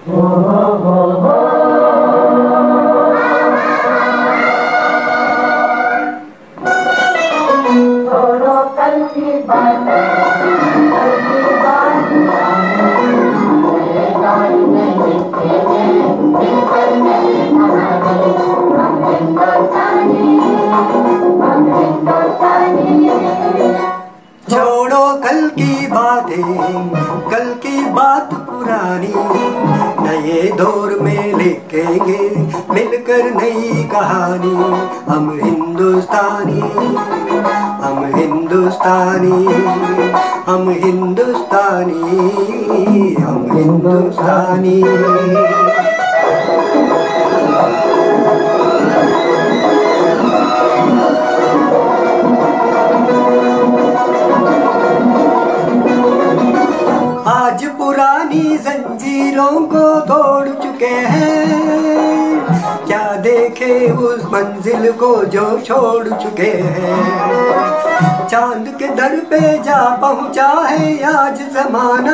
छोड़ो कल की बात, कल की बात में लिखेंगे मिलकर नई कहानी। हम हिंदुस्तानी, हम हिंदुस्तानी। छोड़ो कल की बातें, कल की बात पुरानी, नए दौर में लिखेंगे मिलकर नई कहानी। हम हिंदुस्तानी, हम हिंदुस्तानी, हम हिंदुस्तानी, हम हिंदुस्तानी। आज पुरानी जंजीरों को तोड़ चुके हैं, क्या देखे उस मंजिल को जो छोड़ चुके हैं। चांद के दर पे जा पहुंचा है आज जमाना,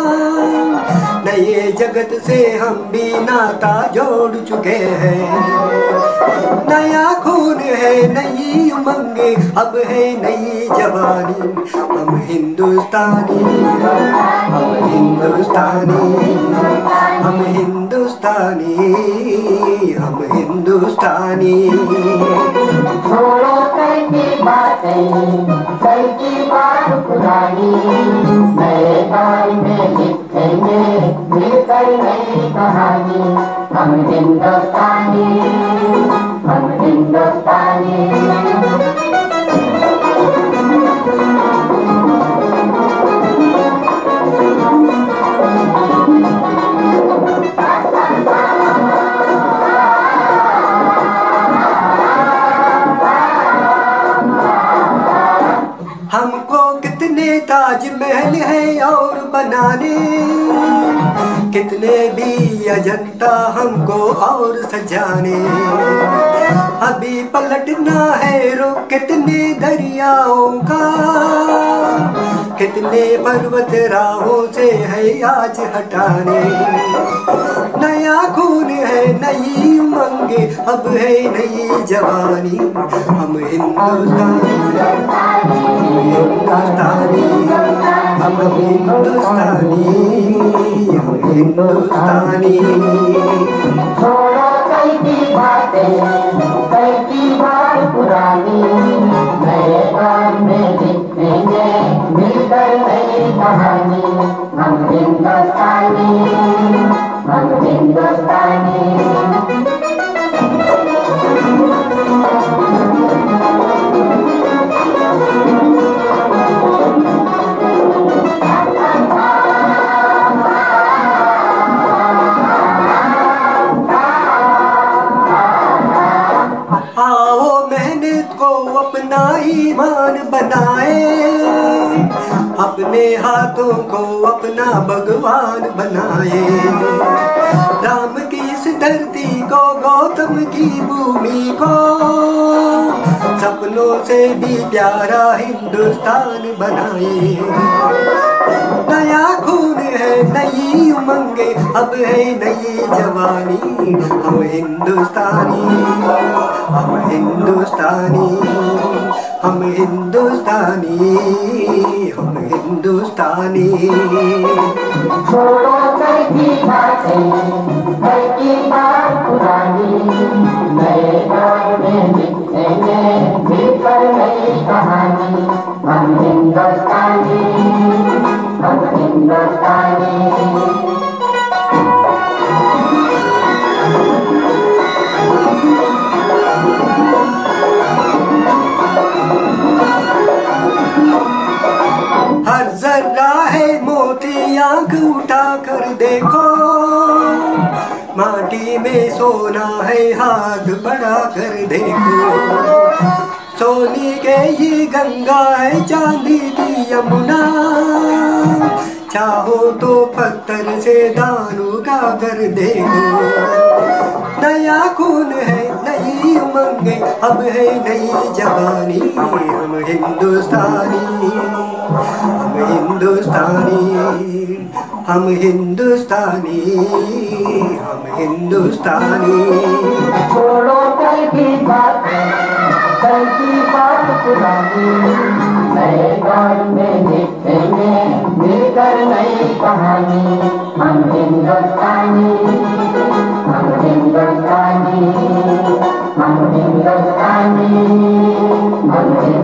नए जगत से हम भी नाता जोड़ चुके हैं। नया खून है, नई उमंगे, अब है नई जवानी। हम हिंदुस्तानी, हम हिंदुस्तानी, हम हिंदुस्तानी, हम हिंदुस्तानी। छोड़ो कल की बातें, कल की बात पुरानी, नए दौर में लिखेंगे मिलकर नई कहानी। हम हिंदुस्तानी, हम हिंदुस्तानी। हमको कितने ताजमहल है और बनाने, कितने भी अजंता हमको और सजाने। अभी पलटना है रुख कितने दरियाओं का, कितने पर्वत राहों से है आज हटाने। नया खून है, नई उमंगे, अब है नई जवानी। हम हिंदुस्तानी, हम हिंदुस्तानी, हम हिंदुस्तानी, हम हिंदुस्तानी। छोड़ो कल की बातें, कल की बात पुरानी, नए दौर में लिखेंगे मिलकर नई कहानी। हम हिंदुस्तानी, हम हिंदुस्तानी। आओ मेहनत को अपना ईमान बनाए, अपने हाथों को अपना भगवान बनाए। राम की इस धरती को, गौतम की भूमि को, सपनों से भी प्यारा हिंदुस्तान बनाए। नया खून है, नई उमंगे, अब है नई जवानी। हम हिंदुस्तानी, हम हिंदुस्तानी, हम हिंदुस्तानी, हम हिंदुस्तानी। छोड़ो कल की बातें, कल की बात पुरानी, नए दौर में लिखेंगे मिलकर नई कहानी। हम हिंदुस्तानी, हम हिंदुस्तानी। हर जर्रा है मोती, आंख उठा कर देखो, माटी में सोना है, हाथ बढ़ा कर देखो। सोनी के ये गंगा है, चांदी की यमुना, चाहो तो पत्थर से दान उगा कर देखो। नया खून है, नई उमंग, गई, अब है नई जवानी। हम हिंदुस्तानी, हम हिंदुस्तानी, हम हिंदुस्तानी, हम हिंदुस्तानी। छोड़ो कल की बात, कल की बात पुरानी, नए दौर में लिखेंगे मिलकर नई कहानी। हम हिंदुस्तानी, हम हिंदुस्तानी, हम हिंदुस्तानी, हम